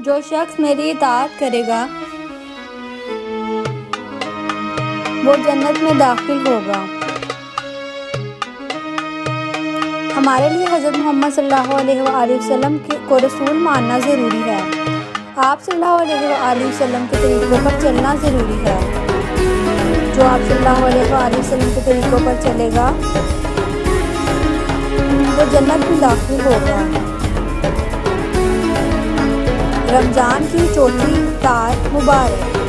जो शख्स मेरी इताअत करेगा वो जन्नत में दाखिल होगा। हमारे लिए हज़रत मोहम्मद सल्लल्लाहु अलैहि वसल्लम को रसूल मानना ज़रूरी है। आप सल्लल्लाहु अलैहि वसल्लम के तरीक़ों पर चलना ज़रूरी है। जो आप सल्लल्लाहु अलैहि वसल्लम के तरीक़ों पर चलेगा वो जन्नत में दाखिल होगा। रमज़ान की चौथी रात मुबारक।